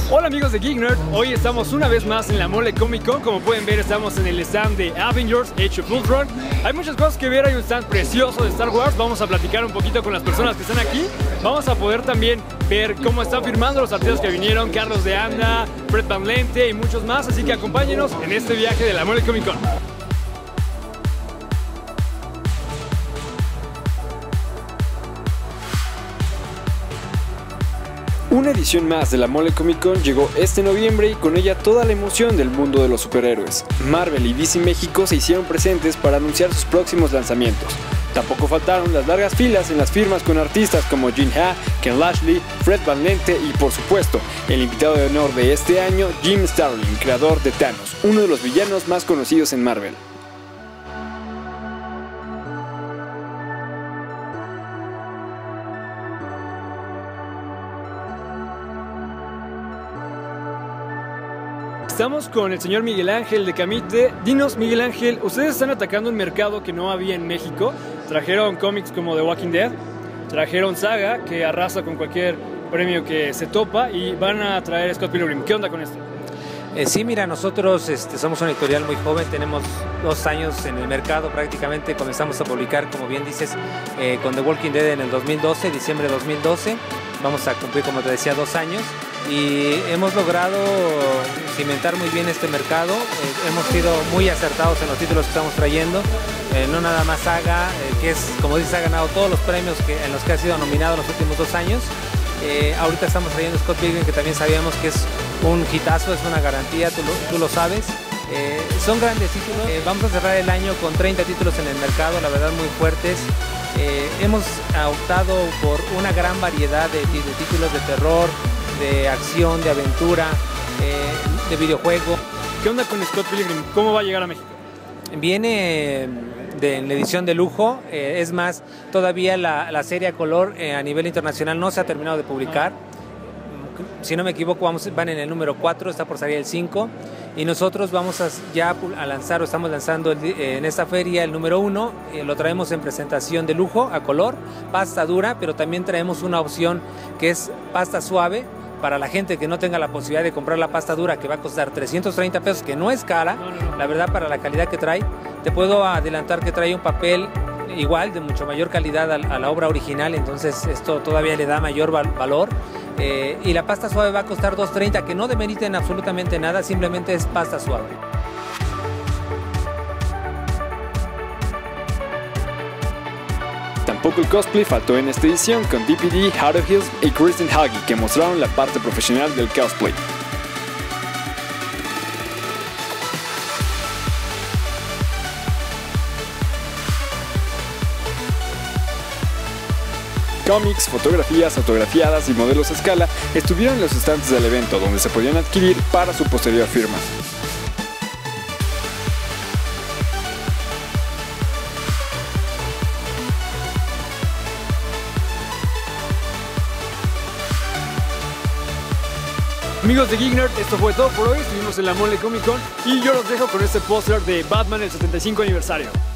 Hola amigos de Geek Nerd, hoy estamos una vez más en la Mole Comic Con. Como pueden ver, estamos en el stand de Avengers Age of Ultron. Hay muchas cosas que ver, hay un stand precioso de Star Wars. Vamos a platicar un poquito con las personas que están aquí. Vamos a poder también ver cómo están firmando los artistas que vinieron, Carlos de Anda, Fred Van Lente y muchos más. Así que acompáñenos en este viaje de la Mole Comic Con. Una edición más de la Mole Comic Con llegó este noviembre y con ella toda la emoción del mundo de los superhéroes. Marvel y DC México se hicieron presentes para anunciar sus próximos lanzamientos. Tampoco faltaron las largas filas en las firmas con artistas como Jin Ha, Ken Lashley, Fred Van Lente y por supuesto, el invitado de honor de este año, Jim Starlin, creador de Thanos, uno de los villanos más conocidos en Marvel. Estamos con el señor Miguel Ángel de Camite. Dinos, Miguel Ángel, ustedes están atacando un mercado que no había en México. Trajeron cómics como The Walking Dead, trajeron Saga, que arrasa con cualquier premio que se topa, y van a traer Scott Pilgrim. ¿Qué onda con esto? Sí, mira, nosotros somos una editorial muy joven, tenemos 2 años en el mercado prácticamente. Comenzamos a publicar, como bien dices, con The Walking Dead en el 2012, diciembre de 2012. Vamos a cumplir, como te decía, 2 años. Y hemos logrado cimentar muy bien este mercado. Hemos sido muy acertados en los títulos que estamos trayendo. No nada más Saga, que es, como dices, ha ganado todos los premios en los que ha sido nominado en los últimos 2 años. Ahorita estamos trayendo Scott Pilgrim, que también sabíamos que es un hitazo, es una garantía, tú lo sabes. Son grandes títulos. Vamos a cerrar el año con 30 títulos en el mercado, la verdad muy fuertes. Hemos optado por una gran variedad de títulos de terror, de acción, de aventura, de videojuego. ¿Qué onda con Scott Pilgrim? ¿Cómo va a llegar a México? Viene en la edición de lujo, es más, todavía la serie a color a nivel internacional no se ha terminado de publicar. Si no me equivoco, van en el número 4, está por salir el 5. Y nosotros vamos a lanzar, o estamos lanzando en esta feria el número 1. Lo traemos en presentación de lujo, a color, pasta dura, pero también traemos una opción que es pasta suave, para la gente que no tenga la posibilidad de comprar la pasta dura, que va a costar 330 pesos, que no es cara, la verdad, para la calidad que trae. Te puedo adelantar que trae un papel igual, de mucho mayor calidad a la obra original, entonces esto todavía le da mayor valor. Y la pasta suave va a costar 230, que no demeriten absolutamente nada, simplemente es pasta suave. Tampoco el cosplay faltó en esta edición, con DPD, Heart of Hills y Kristen Hagi, que mostraron la parte profesional del cosplay. Cómics, fotografías, autografiadas y modelos a escala estuvieron en los estantes del evento, donde se podían adquirir para su posterior firma. Amigos de Geek Nerd, esto fue todo por hoy. Estuvimos en la Mole Comic Con y yo los dejo con este póster de Batman el 75 aniversario.